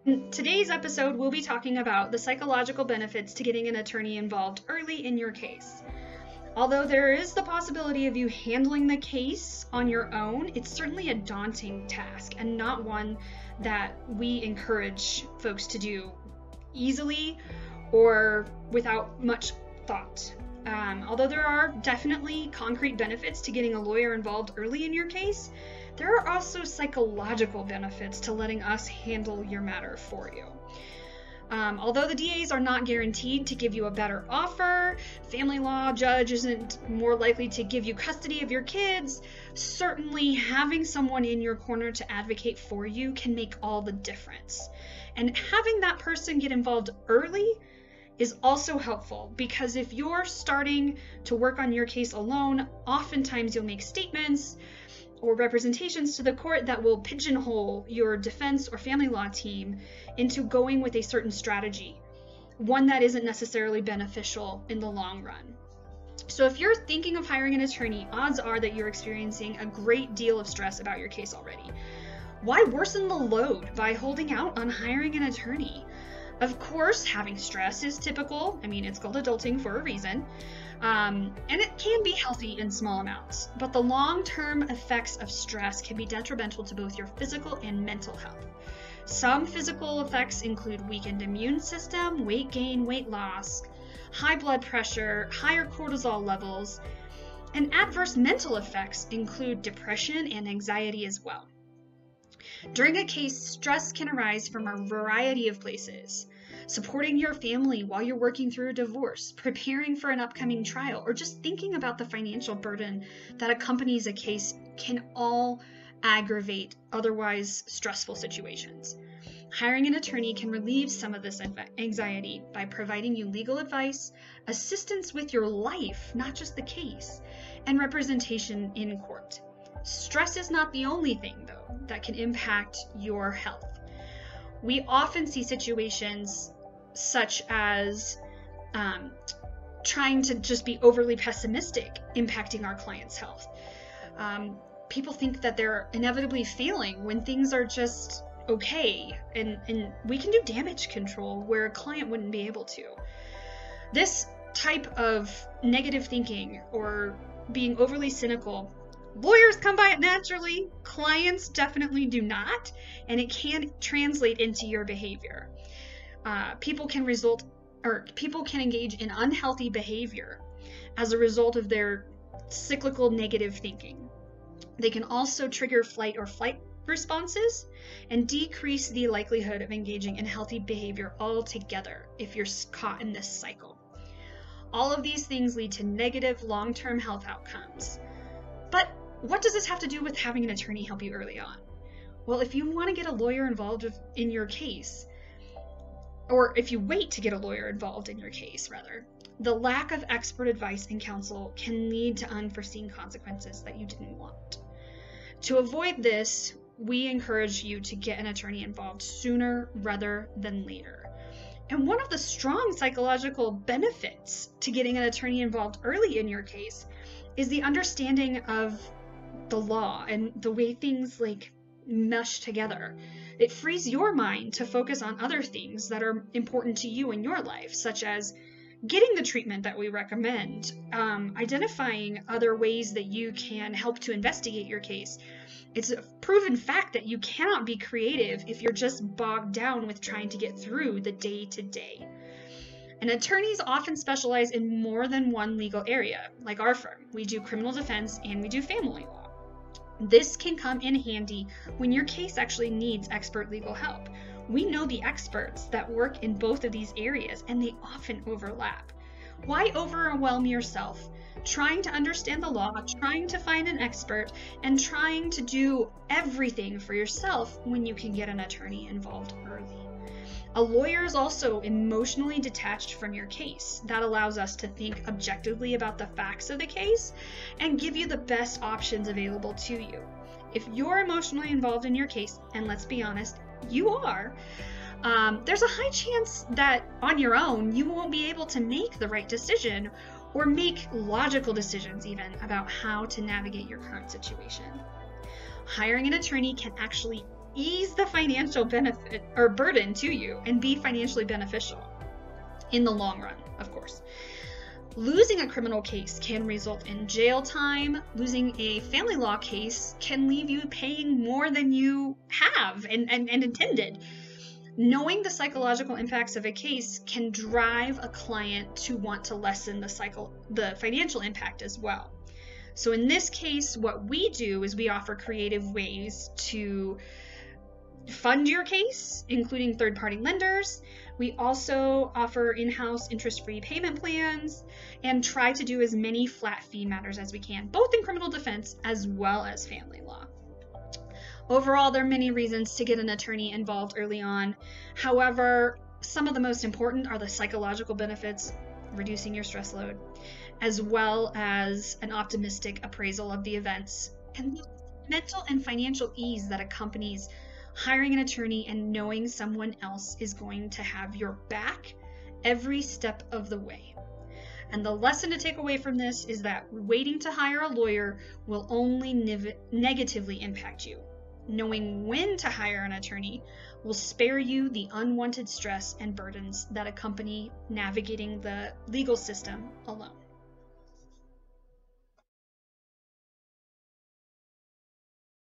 In today's episode, we'll be talking about the psychological benefits to getting an attorney involved early in your case. Although there is the possibility of you handling the case on your own, it's certainly a daunting task and not one that we encourage folks to do easily or without much thought. Although there are definitely concrete benefits to getting a lawyer involved early in your case, there are also psychological benefits to letting us handle your matter for you. Although the DAs are not guaranteed to give you a better offer, family law judge isn't more likely to give you custody of your kids, certainly having someone in your corner to advocate for you can make all the difference. And having that person get involved early is also helpful, because if you're starting to work on your case alone, oftentimes you'll make statements or representations to the court that will pigeonhole your defense or family law team into going with a certain strategy, one that isn't necessarily beneficial in the long run. So if you're thinking of hiring an attorney, odds are that you're experiencing a great deal of stress about your case already. Why worsen the load by holding out on hiring an attorney? Of course, having stress is typical. I mean, it's called adulting for a reason. And it can be healthy in small amounts, but the long-term effects of stress can be detrimental to both your physical and mental health. Some physical effects include weakened immune system, weight gain, weight loss, high blood pressure, higher cortisol levels, and adverse mental effects include depression and anxiety as well. During a case, stress can arise from a variety of places. Supporting your family while you're working through a divorce, preparing for an upcoming trial, or just thinking about the financial burden that accompanies a case can all aggravate otherwise stressful situations. Hiring an attorney can relieve some of this anxiety by providing you legal advice, assistance with your life, not just the case, and representation in court. Stress is not the only thing, though, that can impact your health. We often see situations such as trying to just be overly pessimistic impacting our client's health. People think that they're inevitably failing when things are just okay, and we can do damage control where a client wouldn't be able to. This type of negative thinking or being overly cynical, lawyers come by it naturally, clients definitely do not, and it can translate into your behavior. People can engage in unhealthy behavior as a result of their cyclical negative thinking. They can also trigger flight or flight responses and decrease the likelihood of engaging in healthy behavior altogether if you're caught in this cycle. All of these things lead to negative long-term health outcomes. But what does this have to do with having an attorney help you early on? Well, if you want to get a lawyer involved in your case, or if you wait to get a lawyer involved in your case, rather, the lack of expert advice and counsel can lead to unforeseen consequences that you didn't want. To avoid this, we encourage you to get an attorney involved sooner rather than later. And one of the strong psychological benefits to getting an attorney involved early in your case is the understanding of the law and the way things mesh together. It frees your mind to focus on other things that are important to you in your life, such as getting the treatment that we recommend, identifying other ways that you can help to investigate your case. It's a proven fact that you cannot be creative if you're just bogged down with trying to get through the day-to-day. And attorneys often specialize in more than one legal area, like our firm. We do criminal defense and we do family law. This can come in handy when your case actually needs expert legal help. We know the experts that work in both of these areas, and they often overlap. Why overwhelm yourself trying to understand the law, trying to find an expert, and trying to do everything for yourself when you can get an attorney involved early? A lawyer is also emotionally detached from your case. That allows us to think objectively about the facts of the case and give you the best options available to you. If you're emotionally involved in your case, and let's be honest, you are, there's a high chance that on your own you won't be able to make the right decision or make logical decisions even about how to navigate your current situation. Hiring an attorney can actually ease the financial benefit or burden to you and be financially beneficial in the long run, of course. Losing a criminal case can result in jail time. Losing a family law case can leave you paying more than you have and intended. Knowing the psychological impacts of a case can drive a client to want to lessen the financial impact as well. So in this case, what we do is we offer creative ways to fund your case, including third-party lenders. We also offer in-house interest-free payment plans and try to do as many flat fee matters as we can, both in criminal defense as well as family law. Overall, there are many reasons to get an attorney involved early on. However, some of the most important are the psychological benefits, reducing your stress load, as well as an optimistic appraisal of the events, and the mental and financial ease that accompanies hiring an attorney and knowing someone else is going to have your back every step of the way. And the lesson to take away from this is that waiting to hire a lawyer will only negatively impact you. Knowing when to hire an attorney will spare you the unwanted stress and burdens that accompany navigating the legal system alone.